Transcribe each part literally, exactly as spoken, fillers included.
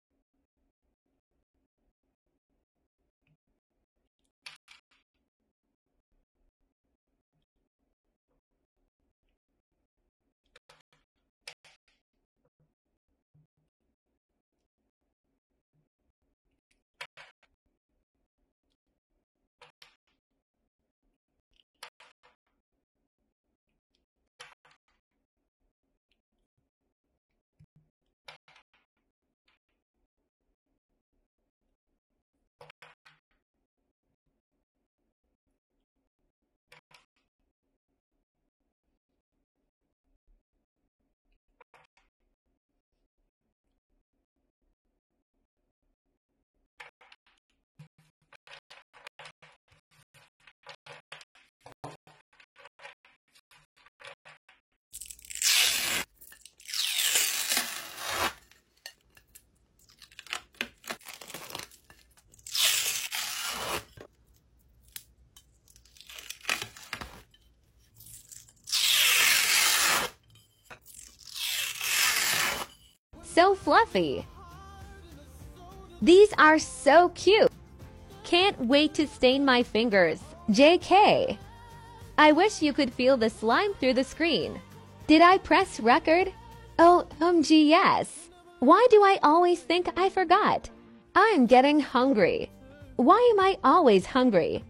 So fluffy. These are so cute. Can't wait to stain my fingers. J K. I wish you could feel the slime through the screen. Did I press record? Oh, um, gee, yes. Why do I always think I forgot? I'm getting hungry. Why am I always hungry?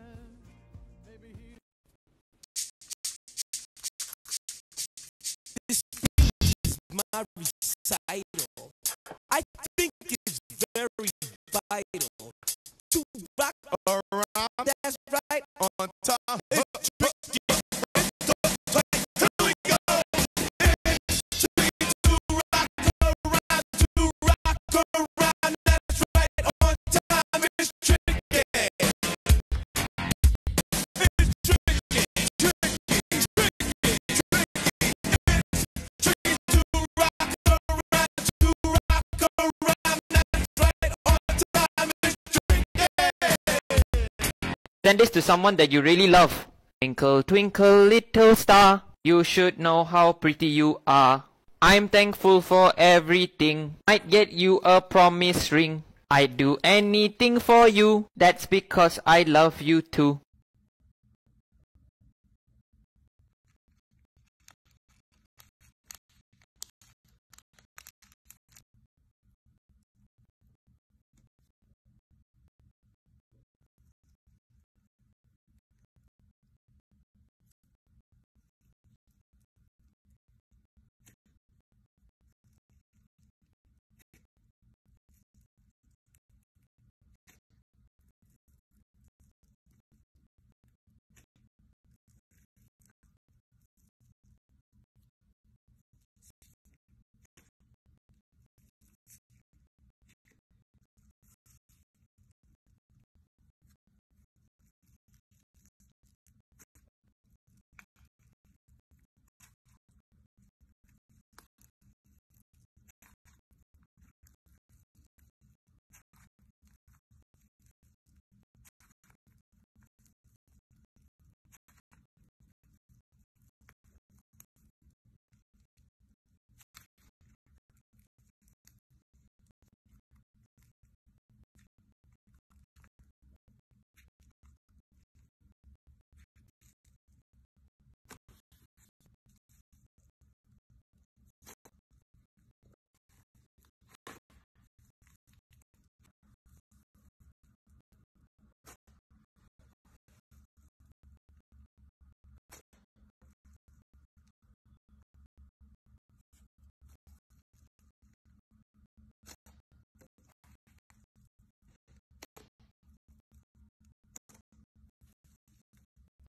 This is my recital. I think it's very vital to rock around. That's right, on time. It's tricky. Here we go. It's tricky to rock around, to rock around. That's right, on time. It's tricky. It's tricky, tricky, tricky, tricky to rock around, to rock around. That's right, on time. It's tricky. Send this to someone that you really love. Twinkle, twinkle, little star, you should know how pretty you are. I'm thankful for everything. Might get you a promise ring. I'd do anything for you. That's because I love you too.